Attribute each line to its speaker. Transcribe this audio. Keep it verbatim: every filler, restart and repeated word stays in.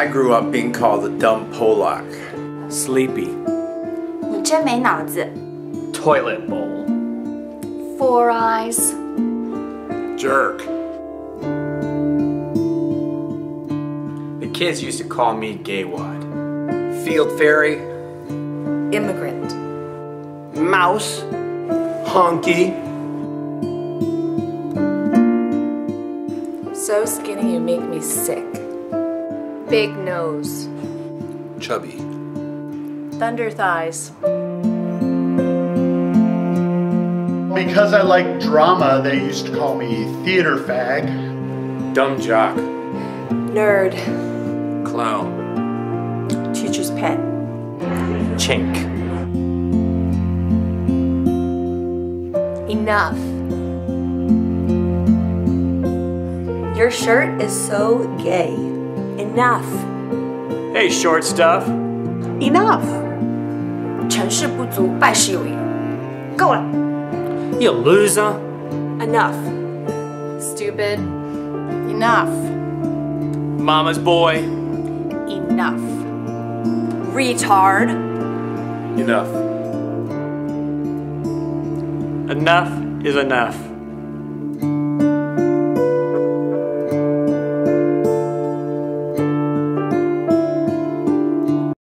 Speaker 1: I grew up being called a dumb Polak.
Speaker 2: Sleepy.
Speaker 3: 你真没脑子。
Speaker 2: Toilet bowl.
Speaker 3: Four eyes.
Speaker 1: Jerk.
Speaker 2: The kids used to call me gaywad.
Speaker 1: Field fairy.
Speaker 3: Immigrant.
Speaker 1: Mouse. Honky.
Speaker 3: So skinny you make me sick. Big nose.
Speaker 1: Chubby.
Speaker 3: Thunder thighs.
Speaker 4: Because I like drama, they used to call me theater fag.
Speaker 2: Dumb jock.
Speaker 3: Nerd.
Speaker 2: Clown.
Speaker 3: Teacher's pet.
Speaker 2: Chink.
Speaker 3: Enough. Your shirt is so gay. Enough.
Speaker 2: Hey, short stuff.
Speaker 3: Enough. 成事不足败事有余。够了。
Speaker 2: You loser.
Speaker 3: Enough. Stupid. Enough.
Speaker 2: Mama's boy.
Speaker 3: Enough. Retard.
Speaker 2: Enough. Enough is enough.